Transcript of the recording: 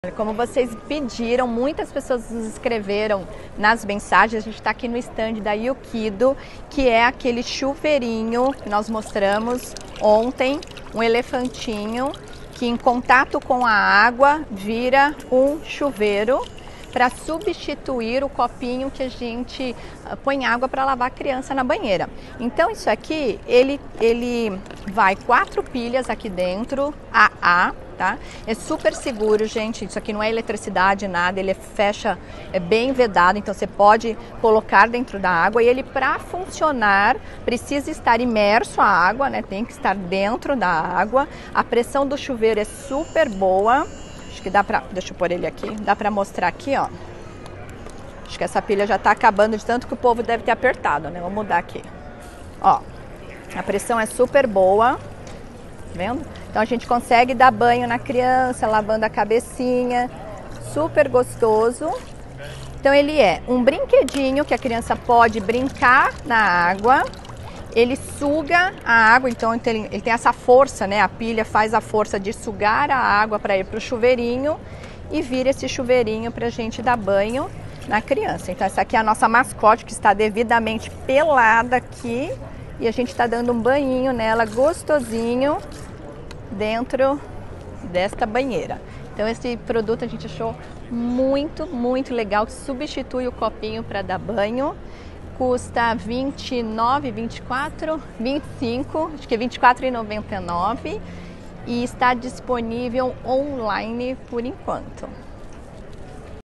Como vocês pediram, muitas pessoas nos escreveram nas mensagens. A gente está aqui no stand da Yukido, que é aquele chuveirinho que nós mostramos ontem, um elefantinho que em contato com a água vira um chuveiro para substituir o copinho que a gente põe água para lavar a criança na banheira. Então isso aqui, ele vai 4 pilhas aqui dentro, AA, tá? É super seguro, gente, isso aqui não é eletricidade, nada, ele fecha, é bem vedado, então você pode colocar dentro da água e ele, para funcionar, precisa estar imerso à água, né? Tem que estar dentro da água. A pressão do chuveiro é super boa. Acho que dá pra, deixa eu pôr ele aqui, dá pra mostrar aqui, ó. Acho que essa pilha já tá acabando de tanto que o povo deve ter apertado, né? Vou mudar aqui. Ó, a pressão é super boa, tá vendo? Então a gente consegue dar banho na criança, lavando a cabecinha, super gostoso. Então ele é um brinquedinho que a criança pode brincar na água. Ele suga a água, então ele tem essa força, né? A pilha faz a força de sugar a água para ir para o chuveirinho e vira esse chuveirinho para a gente dar banho na criança. Então essa aqui é a nossa mascote, que está devidamente pelada aqui, e a gente está dando um banhinho nela gostosinho dentro desta banheira. Então esse produto a gente achou muito legal, que substitui o copinho para dar banho. Custa R$29, R$24, R$25, acho que é R$24,99 e está disponível online por enquanto.